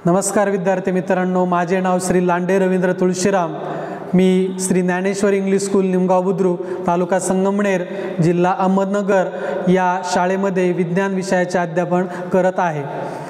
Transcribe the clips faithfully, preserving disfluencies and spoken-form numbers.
नमस्कार विद्यार्थी मित्रांनो, माझे नाव श्री लांडे रवींद्र तुळशीराम. मी श्री ज्ञानेश्वर इंग्लिश स्कूल निमगाव बुद्रुक, तालुका संगमनेर, जिल्हा अहमदनगर या शाळेमध्ये विज्ञान विषयाचे अध्यापन करत आहे.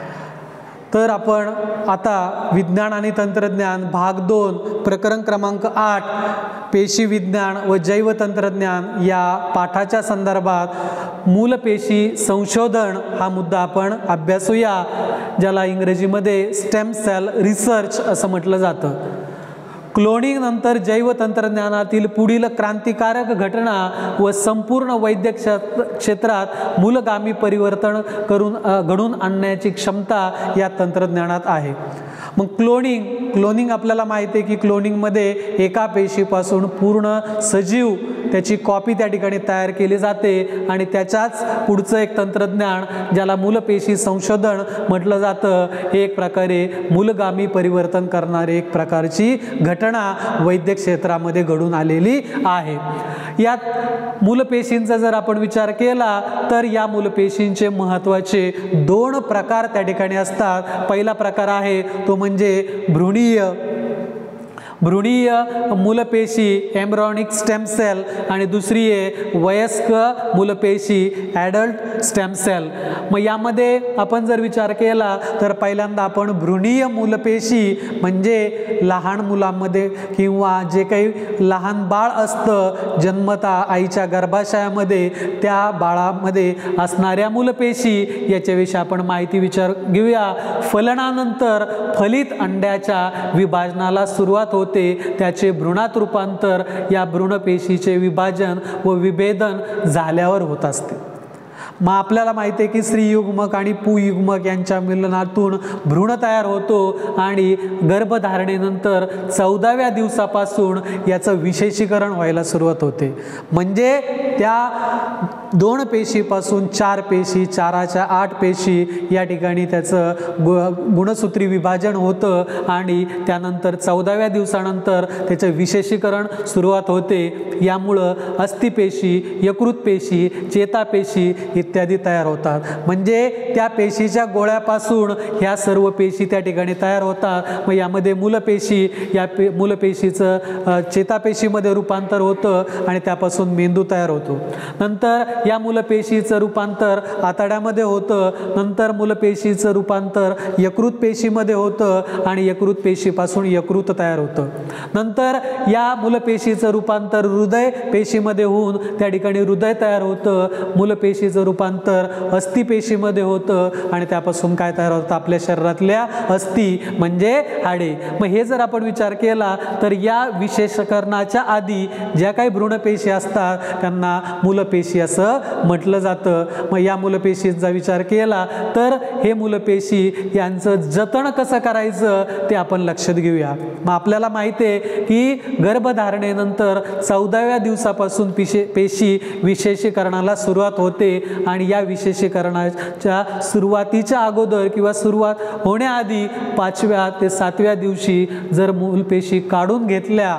तर आपण आता विज्ञान आणि तंत्रज्ञान भाग दोन प्रकरण क्रमांक आठ पेशी विज्ञान व जैव तंत्रज्ञान या पाठाच्या संदर्भात मूलपेशी संशोधन हा मुद्दा आपण अभ्यासूया, ज्याला इंग्रजीमध्ये स्टेम सेल रिसर्च असं म्हटलं जातं. क्लोनिंग नंतर जैव तंत्रज्ञानातील पुढील क्रांतिकारक घटना व संपूर्ण वैद्यक क्षेत्रात मूलगामी परिवर्तन करून घडून आणण्याची क्षमता या तंत्रज्ञानात आहे. मग क्लोनिंग क्लोनिंग आपल्याला माहिती आहे की क्लोनिंगमध्ये एका पेशीपासून पूर्ण सजीव त्याची कॉपी त्या ठिकाणी तयार केली जाते आणि त्याच्याच पुढचं एक तंत्रज्ञान ज्याला मूलपेशी संशोधन म्हटलं जातं, हे एक प्रकारे मूलगामी परिवर्तन करणारे एक प्रकारची घटना वैद्यक क्षेत्रामध्ये घडून आलेली आहे. यात मूलपेशींचा जर आपण विचार केला तर या मूलपेशींचे महत्त्वाचे दोन प्रकार त्या ठिकाणी असतात. पहिला प्रकार आहे तो म्हणजे भ्रूणीय भ्रूणीय मूलपेशी एम्ब्रॉनिक स्टेम सेल आणि दुसरी आहे वयस्क मूलपेशी ॲडल्ट स्टेम सेल. मग यामध्ये आपण जर विचार केला तर पहिल्यांदा आपण भ्रूणीय मूलपेशी म्हणजे लहान मुलांमध्ये किंवा जे काही लहान बाळ असतं जन्मता आईच्या गर्भाशयामध्ये त्या बाळामध्ये असणाऱ्या मूलपेशी याच्याविषयी आपण माहिती विचार घेऊया. फलनानंतर फलित अंड्याच्या विभाजनाला सुरुवात होते, त्याचे भ्रूणात रूपांतर या भ्रूणपेशीचे विभाजन व विभेदन झाल्यावर होत असते. मग आपल्याला माहिती आहे की स्त्रीयुग्मक आणि पुयुग्मक यांच्या मिलनातून भ्रूण तयार होतो आणि गर्भधारणेनंतर चौदाव्या दिवसापासून याचं विशेषीकरण व्हायला सुरुवात होते. म्हणजे त्या दोन पेशीपासून चार पेशी, चाराच्या आठ पेशी या ठिकाणी त्याचं गु गुणसूत्री विभाजन होतं आणि त्यानंतर चौदाव्या दिवसानंतर त्याचं विशेषीकरण सुरुवात होते. यामुळं अस्थिपेशी, यकृत पेशी, चेतापेशी इत्यादी तयार होतात. म्हणजे त्या पेशीच्या गोळ्यापासून ह्या सर्व पेशी त्या ठिकाणी तयार होतात. मग यामध्ये मूलपेशी या पे मूलपेशीचं चेतापेशीमध्ये रूपांतर होतं आणि त्यापासून मेंदू तयार होतो. नंतर या मूलपेशीचं रूपांतर आतड्यामध्ये होतं. नंतर मूलपेशीचं रूपांतर यकृत पेशीमध्ये होतं आणि यकृत पेशीपासून यकृत तयार होतं. नंतर या मूलपेशीचं रूपांतर हृदय पेशीमध्ये होऊन त्या ठिकाणी हृदय तयार होतं. मूलपेशीचं रूपांतर अस्थिपेशीमध्ये होतं आणि त्यापासून काय तयार होतं, आपल्या शरीरातल्या अस्थि म्हणजे हाडे. मग हे जर आपण विचार केला तर या विशेषीकरणाच्या आधी ज्या काही भ्रूणपेशी असतात त्यांना मूलपेशी असं म्हटलं जातं. मग या मूलपेशींचा विचार केला तर हे मूलपेशी यांचं जतन कसं करायचं ते आपण लक्षात घेऊया. मग आपल्याला माहिती आहे की गर्भधारणेनंतर चौदाव्या दिवसापासून पेशी पेशी विशेषीकरणाला सुरुवात होते आणि या विशेषीकरणाच्या सुरुवातीच्या अगोदर किंवा सुरुवात होण्याआधी पाचव्या ते सातव्या दिवशी जर मूलपेशी काढून घेतल्या,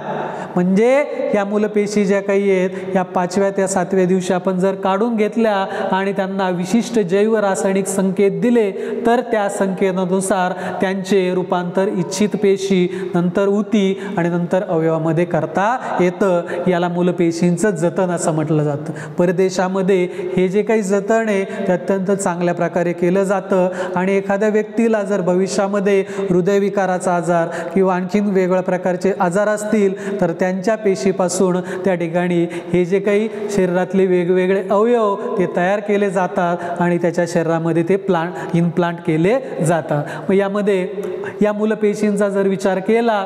म्हणजे या मूलपेशी ज्या काही आहेत या पाचव्या त्या सातव्या दिवशी आपण जर काढून घेतल्या आणि त्यांना विशिष्ट जैव रासायनिक संकेत दिले तर त्या संकेतानुसार त्यांचे रूपांतर इच्छित पेशी, नंतर ऊती आणि नंतर अवयवामध्ये करता येतं. याला मूलपेशींचं जतन असं म्हटलं जातं. परदेशामध्ये हे जे काही जतन आहे ते अत्यंत चांगल्या प्रकारे केलं जातं आणि एखाद्या व्यक्तीला जर भविष्यामध्ये हृदयविकाराचा आजार किंवा आणखीन वेगवेगळ्या प्रकारचे आजार असतील तर त्यांच्या पेशीपासून त्या ठिकाणी हे जे काही शरीरातले वेगवेगळे अवयव ते तयार केले जातात आणि त्याच्या शरीरामध्ये ते प्लांट इम्प्लांट केले जातात. मग यामध्ये या मूलपेशींचा जर विचार केला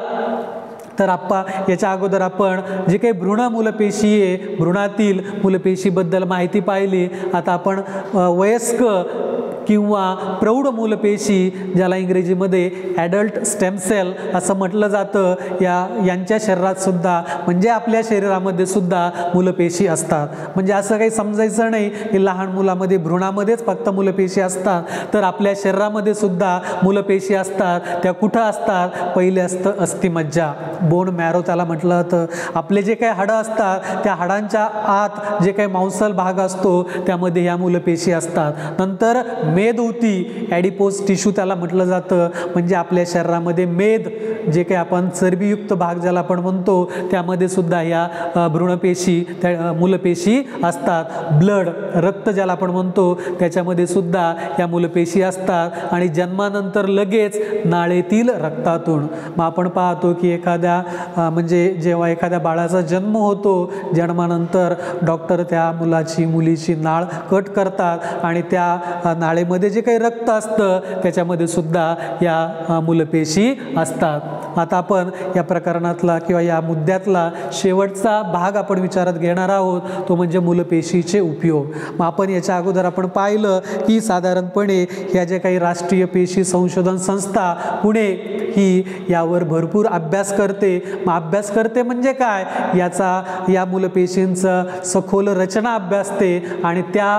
तर आप्पा याच्या अगोदर आपण जे काही भ्रूण मूलपेशी आहे भ्रूणातील मूलपेशीबद्दल माहिती पाहिली. आता आपण वयस्क किंवा प्रौढ मूलपेशी ज्याला इंग्रजीमध्ये ॲडल्ट स्टेम सेल असं म्हटलं जातं, या यांच्या शरीरात सुद्धा म्हणजे आपल्या शरीरामध्ये सुद्धा मूलपेशी असतात. म्हणजे असं काही समजायचं नाही की लहान मुलामध्ये भ्रूणामध्येच फक्त मूलपेशी असतात, तर आपल्या शरीरामध्ये सुद्धा मूलपेशी असतात. त्या कुठं असतात, पहिले असतं अस्थिमज्जा, बोन मॅरो त्याला म्हटलं जातं. आपले जे काही हाडं असतात त्या हाडांच्या आत जे काही मांसल भाग असतो त्यामध्ये ह्या मूलपेशी असतात. नंतर मेदऊती, ॲडिपोज टिश्यू त्याला म्हटलं जातं, म्हणजे आपल्या शरीरामध्ये मेद जे काही आपण चरबीयुक्त भाग ज्याला आपण म्हणतो त्यामध्ये सुद्धा ह्या भ्रूणपेशी त्या मूलपेशी असतात. ब्लड रक्त ज्याला आपण म्हणतो त्याच्यामध्ये सुद्धा या मूलपेशी असतात आणि जन्मानंतर लगेच नाळेतील रक्तातून मग आपण पाहतो की एखाद्या म्हणजे जेव्हा एखाद्या बाळाचा जन्म होतो जन्मानंतर डॉक्टर त्या मुलाची मुलीची नाळ कट करतात आणि त्या नाळेमध्ये जे काही रक्त असतं त्याच्यामध्ये सुद्धा या मूलपेशी असतात. आता आपण या प्रकरणातला किंवा या मुद्द्यातला शेवटचा भाग आपण विचारात घेणार आहोत, तो म्हणजे मूलपेशीचे उपयोग. मग आपण याच्या अगोदर आपण पाहिलं की साधारणपणे ह्या जे काही राष्ट्रीय पेशी संशोधन संस्था पुणे ही यावर भरपूर अभ्यास करते. मग अभ्यास करते म्हणजे काय, याचा या मूलपेशींचं सखोल रचना अभ्यासते आणि त्या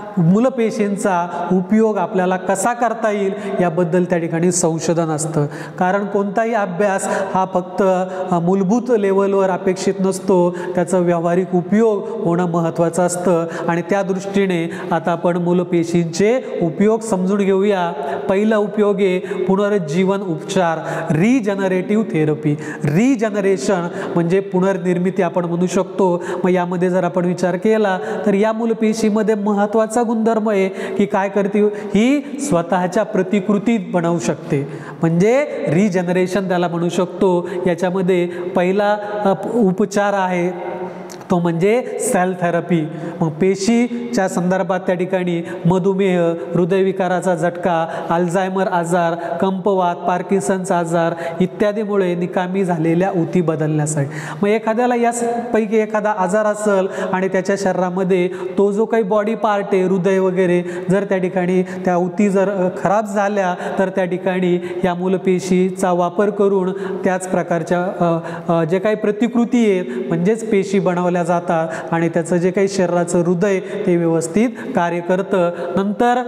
मूलपेशींचा उपयोग आपल्याला कसा करता येईल याबद्दल त्या ठिकाणी संशोधन असतं. कारण कोणताही अभ्यास हा फक्त मूलभूत लेवलवर अपेक्षित नसतो, त्याचं व्यावहारिक उपयोग होणं महत्त्वाचं असतं आणि त्या दृष्टीने आता आपण मूलपेशींचे उपयोग समजून घेऊया. पहिला उपयोग आहे पुनरुज्जीवन उपचार, रिजनरेटिव्ह थेरपी. रिजनरेशन म्हणजे पुनर्निर्मिती आपण म्हणू शकतो. मग यामध्ये जर आपण विचार केला तर या मूलपेशीमध्ये महत्त्वाचा गुणधर्म आहे की काय करते, ही स्वतःच्या प्रतिकृती बनवू शकते, म्हणजे रिजनरेशन त्याला म्हणू शकतो. याच्यामध्ये पहिला उपचार आहे तो म्हणजे सेल थेरपी. मग पेशीच्या संदर्भात त्या ठिकाणी मधुमेह, हृदयविकाराचा झटका, अल्झायमर आजार, कंपवात, पार्किन्सनचा आजार इत्यादीमुळे निकामी झालेल्या ऊती बदलण्यासाठी. मग एखाद्याला यापैकी एखादा आजार असेल आणि त्याच्या शरीरामध्ये तो जो काही बॉडी पार्ट आहे हृदय वगैरे जर त्या ठिकाणी त्या ऊती जर खराब झाल्या तर त्या ठिकाणी या मूलपेशीचा वापर करून त्याच प्रकारच्या जे काही प्रतिकृती आहेत म्हणजेच पेशी बनवल्या जातात आणि त्याचं जे काही शरीराचं हृदय ते व्यवस्थित कार्य करतं. नंतर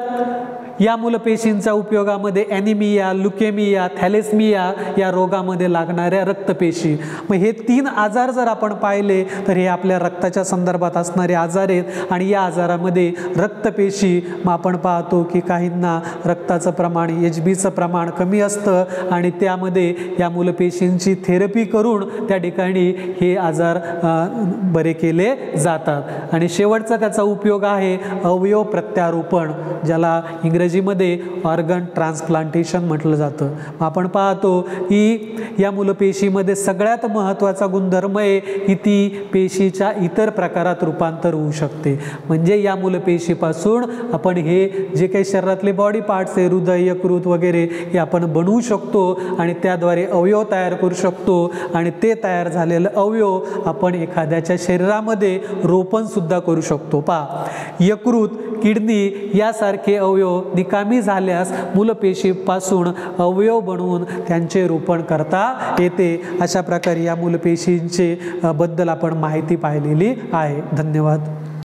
या मूलपेशींच्या उपयोगामध्ये ॲनिमिया, ल्युकेमिया, थॅलेसमिया या रोगामध्ये लागणाऱ्या रक्तपेशी. मग हे तीन आजार जर आपण पाहिले तर हे आपल्या रक्ताच्या संदर्भात असणारे आजार आहेत आणि या आजारामध्ये रक्तपेशी मग आपण पाहतो की काहींना रक्ताचं प्रमाण एच बीचं प्रमाण कमी असतं आणि त्यामध्ये या मूलपेशींची थेरपी करून त्या ठिकाणी हे आजार बरे केले जातात. आणि शेवटचा त्याचा उपयोग आहे अवयव प्रत्यारोपण, ज्याला इंग्रजीमध्ये ऑर्गन ट्रान्सप्लांटेशन म्हटलं जातं. आपण पाहतो की या मूलपेशीमध्ये सगळ्यात महत्त्वाचा गुणधर्म आहे की ती पेशीच्या इतर प्रकारात रूपांतर होऊ शकते. म्हणजे या मूलपेशीपासून आपण हे जे काही शरीरातले बॉडी पार्ट्स आहे हृदय, यकृत वगैरे हे आपण बनवू शकतो आणि त्याद्वारे अवयव तयार करू शकतो आणि ते तयार झालेलं अवयव आपण एखाद्याच्या शरीरामध्ये रोपण सुद्धा करू शकतो. पहा, यकृत, किडनी यासारखे अवयव निकामी झाल्यास मूलपेशीपासून अवयव बनवून त्यांचे रोपण करता येते. अशा प्रकारे या मूलपेशींचे बद्दल आपण माहिती पाहिलेली आहे. धन्यवाद.